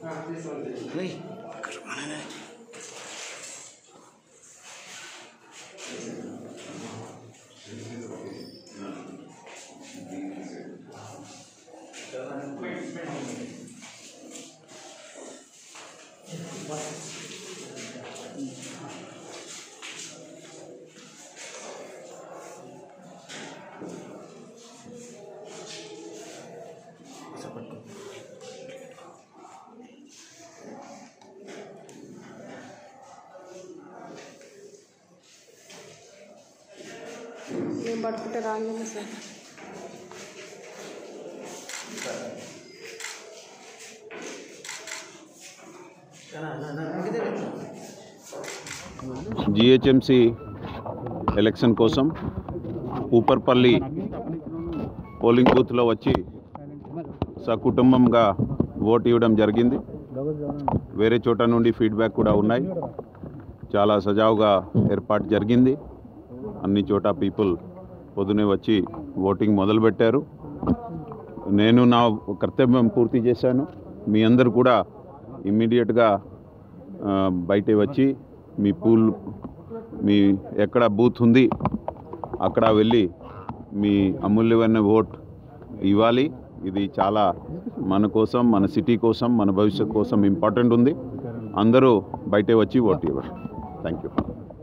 నేను పట్టుకుంటే wrong sir. GHMC election కోసం ఊపర్పల్లి పోలింగ్ బూత్లో వచ్చి సకుటుంబంగా ఓటు ఇవ్వడం జరిగింది. వేరే చోట నుండి ఫీడ్బ్యాక్ కూడా ఉన్నాయి. చాలా సజావుగా ఏర్పాటు జరిగింది. అన్ని చోట పీపుల్ పొద్దునే వచ్చి ఓటింగ్ మొదలుపెట్టారు. నేను నా కర్తవ్యం పూర్తి చేశాను. మీ అందరూ కూడా ఇమ్మీడియట్గా బయట వచ్చి మీ ఎక్కడ బూత్ ఉంది అక్కడ వెళ్ళి మీ అమూల్యమైన ఓట్ ఇవ్వాలి. ఇది చాలా మన కోసం, మన సిటీ కోసం, మన భవిష్యత్ కోసం ఇంపార్టెంట్ ఉంది. అందరూ బయట వచ్చి ఓటు ఇవ్వండి. Thank you.